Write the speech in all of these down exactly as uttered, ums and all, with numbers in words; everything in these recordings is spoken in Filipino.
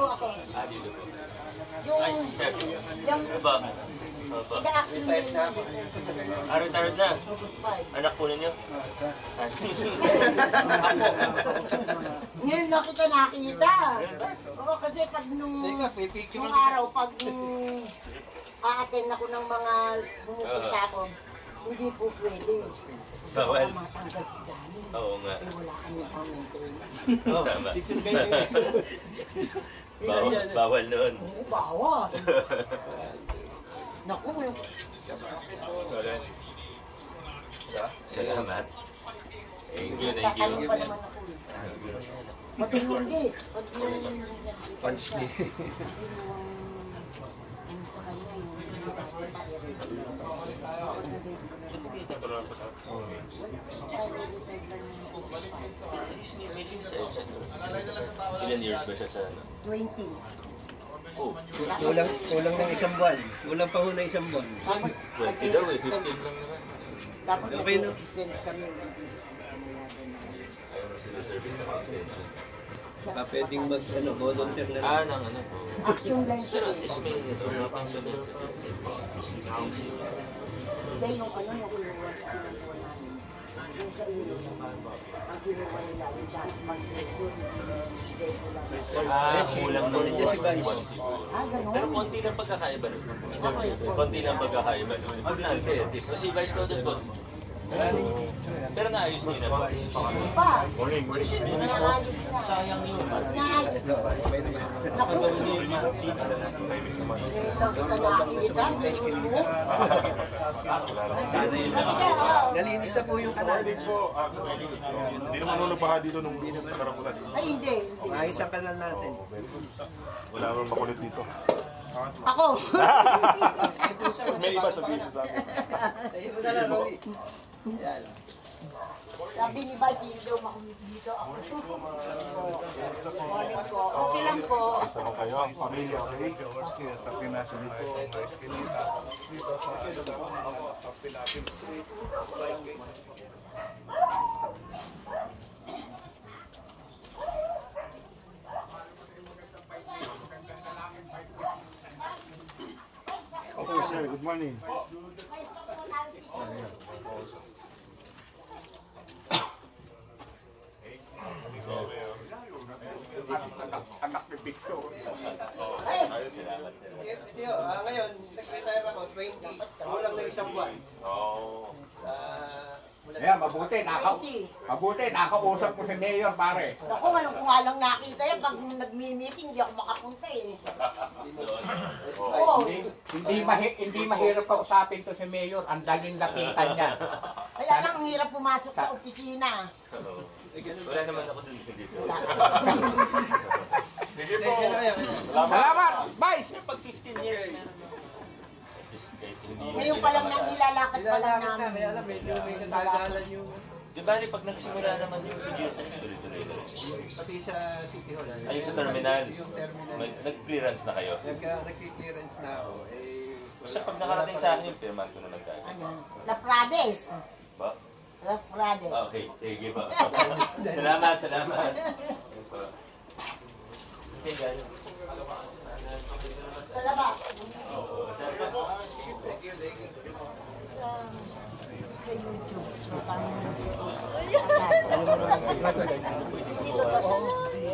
po ako. Ah, dito po. Yung... Yung... Bakit? Ida-acting nila. Ah, retired na? Anak po ninyo? Ngayon lang kita nakita. Oo, kasi pag nung... Nung araw, pag nung... A-attend ako ng mga bumupunta ako, hindi po pwede. Bawal. Matanggal si Johnny. Oo nga. Eh, wala kami comment. Tama. Bawal, bawal noon. Oo, bawal. Naku, yung... Salamat. Thank you, thank you. Tatanong pa naman ako. Pati hindi. Pati yung... Punch ni. Ano sa kanya, yung... Ilan years ba siya sa ano? twenty. Oh, Kulang, kulang ng isang buwan. Kulang pa ho na isang buwan. Tapos, twenty daw eh, fifteen lang naman. tapos Okay, no? nag-extend kami. Ayaw na sila service na extension. Pa pwedeng mag, ano, volunteer na Ah, lang. nang ano po. Action lang siya. At least may ito, mga pensioner. Hindi yung ano, yung kinuha kinuha namin. Yung sa iyo, ang kinuha nila, yung dance mag-suit yun. Hindi ko lang. Ah, kulang ng Ulit niya si Vice. one siguro. Ah, ganun? Pero konti lang pagkakaiba. Ako yun po. Konti lang pagkakaiba. Importante, at least. O si Vice Student po. Pero naayos niyo na po. Pa, Morning, morning. naayos na. Sayang yun. Naayos na. Naku, ito sa nakikita, meron mo. Sana yun. Nalinis na po yung kanal. Hindi naman nung nabaha dito nung karapulan. Ay, hindi. hindi. Ayos ang kanal natin. Wala naman makulit dito. Ako. May iba sabihin mo sa akin. Ayun na lang, Rolly. Yan. Sabi ni Vice, hindi daw makulit dito. Ako. Morning po. Okay lang po. Basta mo kayo, pamilya, okay? Okay, sir. Good morning. Anak ni Pixo. Hindi ho, ah, ngayon, nag-retire ako, twenty. Kulang na isang buwan. Oo. Sa... Ayan, mabuti, naka, mabuti, nakausap ko si Mayor, pare. Ako, ngayon ko nga lang nakita yan. Pag nag-meeting, hindi ako makapunta eh. Oo. Hindi, hindi, mahi, hindi mahirap kausapin to si Mayor, ang daling lapitan niya. Kaya lang ang hirap pumasok sa opisina. Wala naman ako dun dito. Wala. Sige po. Salamat, Vice! Pag fifteen years, meron na. Hindi. Ngayon pa lang nang nilalakad pa lang Nilalakad na, namin. kaya alam, medyo may katagalan yung... Di ba pag nagsimula naman yung sa G S N, tuloy-tuloy na rin. Pati sa City Hall. Ay, sa terminal. Yung terminal. Mag- Nag-clearance na kayo. Nagka- Nag-clearance na ako. Eh, Basta pag nakarating sa akin yung pirman ko naman tayo. Ano? La Prades. Ba? La Prades. Ah, okay, sige pa. Salamat, salamat. Ayun po. Okay, guys. Sa labas. Oo, salamat. thank you, thank you. Sa YouTube. So, tama na siya. Dito pa siya.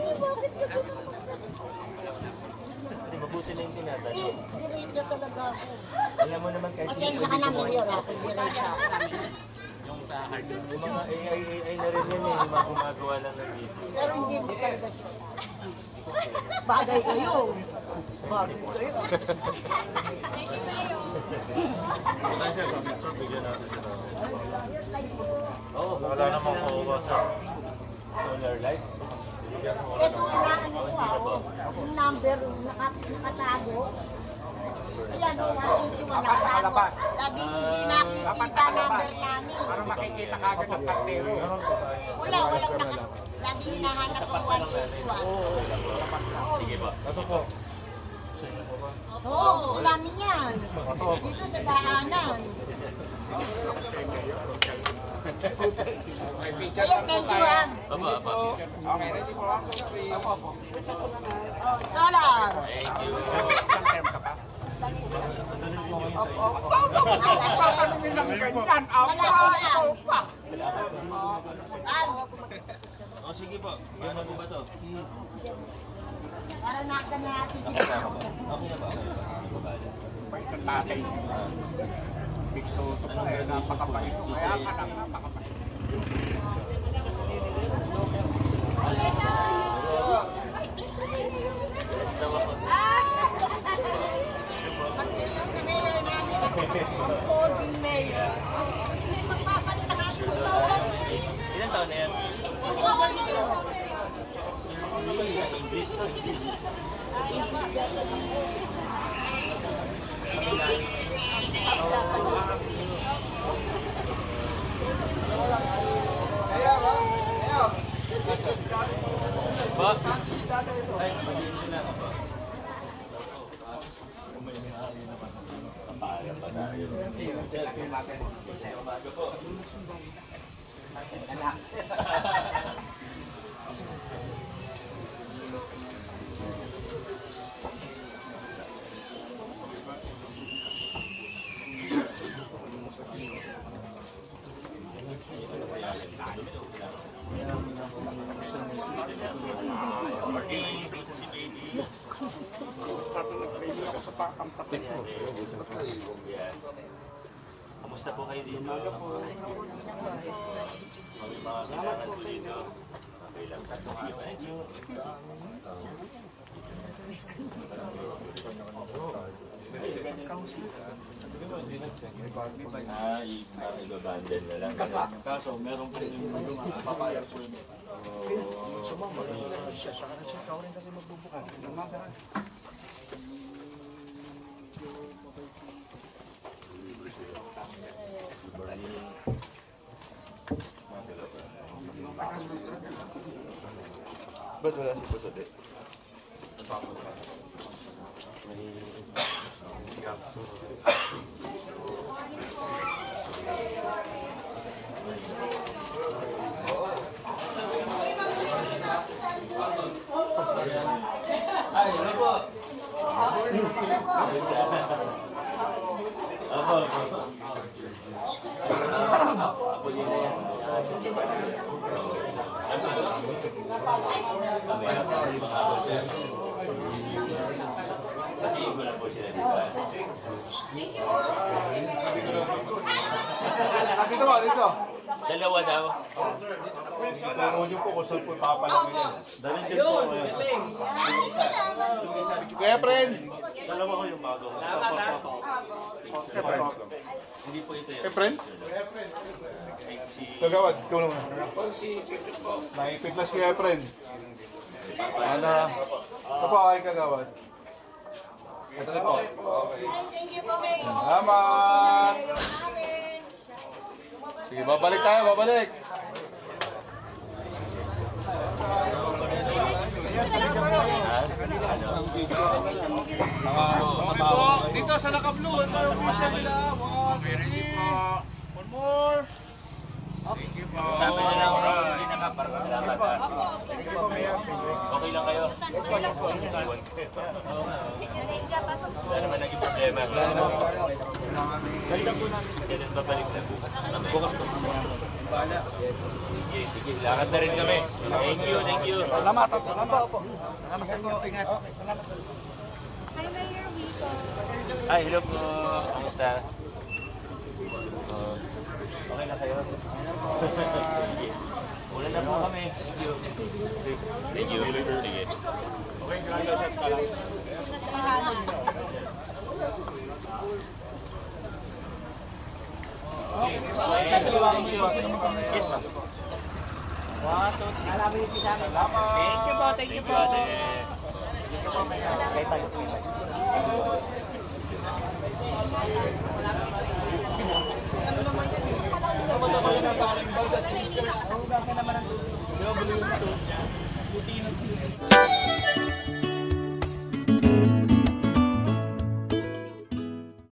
Mabuti na yung Eh, tinatanong. diretso talaga ako. Alam mo naman kahit Pasensya ka namin yun, ako diretso. yung mga A I, A I na rin yun eh, yung mga gumagawa lang ng video. Pero hindi mo talaga siya. Bagay kayo. Bagay kayo. Oo, Wala namang kuha sa solar light. Ito na ano ko ah, yung number naka- nakatago. Ayan, oh, nakikita mo, nakatago. Laging hindi nakikita number namin. Para makikita ka agad ng kartero. Wala, walang naka... Laging hinahanap ang one eighty-one. Sige ba? Ito po. Oo, gusto namin yan. Dito sa daanan. May picture Ayan, lang po thank you tayo. ah. Opo, opo. Okay, ready po. Opo, opo. Oh, dollar. Thank you. Isang term ka pa? Opo, opo. Tatanungin lang ganyan. Opo, opo pa. Ano? O sige po, gano'n po ba to? Para nakita na natin si Okay na ba? Okay na ba? Hindi ko bala. Pagkat natin. Big Soto pa eh. Napakapait. Kaya ka lang napakapait. Yes daw ako. Ilan taon na yan? English to, English. Kaya ba? Kaya. Ba? Ay, mag-iinit na. Ako sa pakang tapit mo. Kamusta po kayo dito? Salamat po dito. Okay lang. Thank you. Ah, ibabandel na lang. Kaso, meron pa rin yung papayag po. Sumama siya. Saka na siya. Ikaw rin kasi magbubuka. Ba't wala si Basade? Ay, ano po? Ako, ako. Ako din na yan. Patiin ko lang po sila dito. Dito ba? Dito. Dalawa daw. Turo niyo po kung saan po ipapalagay yan. Dali din po. Kaya, friend. Dalawa ko yung bago. Hindi po ito yun. Kaya, friend. Kagawad, ikaw naman. Naipit na siya, friend. Ana. Ito po kay Kagawad. Ito na po. Thank you po, Mayor. Salamat! Sige, babalik tayo, babalik! Okay po, dito sa naka-blue, ito yung official nila. One, three, one more. Thank you po. Sabi na lang ako, hindi na ka para salamat. Okay lang kayo? Wala naman naging problema. Ganun babalik na bukas. Bukas pa sa mga. Sige, sige. Lakad na rin kami. Thank you, thank you. Salamat. Salamat po. Salamat po. Ingat. Hi, Mayor Wico. Ay, hello po. Kamusta? Uh, okay na kayo? Ulan na po kami. Thank you. Thank you. Sige. Okay, gracias. Okay, thank you. Yes, ma'am. One, two, three. Thank you po. Thank you po. Thank you.